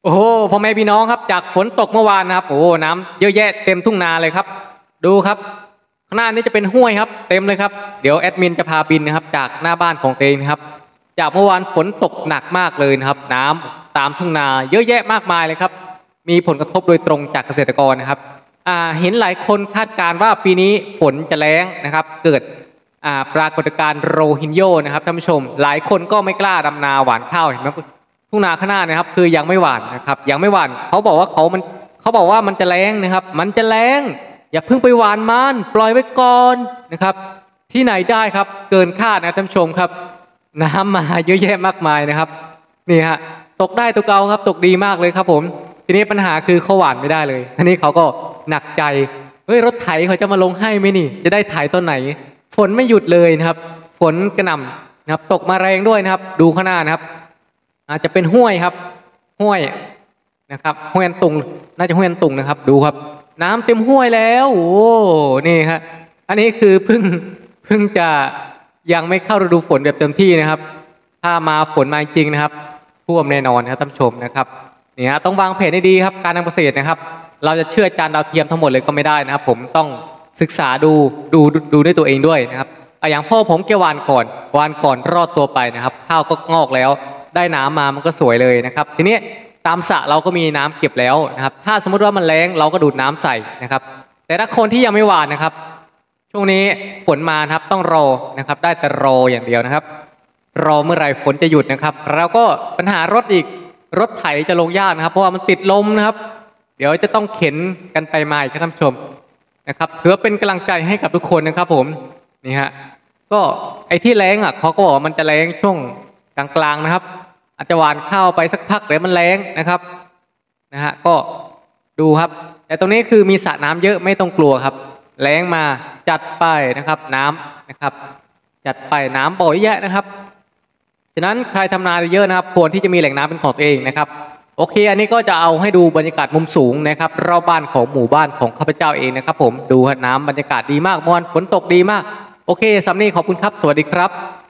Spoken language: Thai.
โอ้โหพ่อแม่พี่น้องครับจากฝนตกเมื่อวานนะครับโอ้น้ำเยอะแยะเต็มทุ่งนาเลยครับดูครับข้างหน้านี้จะเป็นห้วยครับเต็มเลยครับเดี๋ยวแอดมินจะพาบินนะครับจากหน้าบ้านของเองนะครับจากเมื่อวานฝนตกหนักมากเลยนะครับน้ำตามทุ่งนาเยอะแยะมากมายเลยครับมีผลกระทบโดยตรงจากเกษตรกรนะครับเห็นหลายคนคาดการณ์ว่าปีนี้ฝนจะแล้งนะครับเกิดปรากฏการณ์โรฮินโญนะครับท่านผู้ชมหลายคนก็ไม่กล้าดำนาหว่านข้าวเห็นไหมทุ่งนาข้างหน้านะครับคือยังไม่หว่านนะครับยังไม่หว่านเขาบอกว่ามันจะแล้งนะครับมันจะแล้งอย่าเพิ่งไปหว่านมันปล่อยไว้ก่อนนะครับที่ไหนได้ครับเกินคาดนะท่านผู้ชมครับน้ำมาเยอะแยะมากมายนะครับนี่ฮะตกได้ตกเอาครับตกดีมากเลยครับผมทีนี้ปัญหาคือเขาหว่านไม่ได้เลยทีนี้เขาก็หนักใจเฮ้ยรถไถเขาจะมาลงให้ไหมนี่จะได้ไถตอนไหนฝนไม่หยุดเลยนะครับฝนกระหน่ำนะครับตกมาแรงด้วยนะครับดูข้างหน้านะครับอาจจะเป็นห้วยครับห้วยนะครับห้วยอันตุงน่าจะห้วยอันตุงนะครับดูครับน้ำเต็มห้วยแล้วโอ้นี่ครับอันนี้คือเพิ่งจะยังไม่เข้าฤดูฝนแบบเต็มที่นะครับถ้ามาฝนมาจริงนะครับท่วมแน่นอนครับท่านผู้ชมนะครับนี่ฮะต้องวางแผนให้ดีครับการทำเกษตรนะครับเราจะเชื่อจานดาวเทียมทั้งหมดเลยก็ไม่ได้นะครับผมต้องศึกษาดูด้วยตัวเองด้วยนะครับอย่างพ่อผมแกวานก่อนรอดตัวไปนะครับข้าวก็งอกแล้วได้น้ำมามันก็สวยเลยนะครับทีนี้ตามสระเราก็มีน้ำเก็บแล้วนะครับถ้าสมมติว่ามันแล้งเราก็ดูดน้ำใส่นะครับแต่ถ้าคนที่ยังไม่หว่านนะครับช่วงนี้ฝนมาครับต้องรอนะครับได้แต่รออย่างเดียวนะครับรอเมื่อไหร่ฝนจะหยุดนะครับแล้วก็ปัญหารถอีกรถไถจะลงยากนะครับเพราะว่ามันติดลมนะครับเดี๋ยวจะต้องเข็นกันไปมาอีกครับท่านผู้ชมนะครับถือเป็นกำลังใจให้กับทุกคนนะครับผมนี่ฮะก็ไอ้ที่แรงเขาก็บอกมันจะแรงช่วงกลางๆนะครับอาจจะหวานข้าวไปสักพักเดี๋ยวมันแรงนะครับก็ดูครับแต่ตรงนี้คือมีสระน้ำเยอะไม่ต้องกลัวครับแรงมาจัดไปนะครับน้ำนะครับจัดไปน้ำบ่อยแยะนะครับฉะนั้นใครทำนาเยอะนะครับควรที่จะมีแหล่งน้ำเป็นของตัวเองนะครับโอเคอันนี้ก็จะเอาให้ดูบรรยากาศมุมสูงนะครับรอบบ้านของหมู่บ้านของข้าพเจ้าเองนะครับผมดูน้ำบรรยากาศดีมากมวลฝนตกดีมากโอเคสำนีขอบคุณครับสวัสดีครับ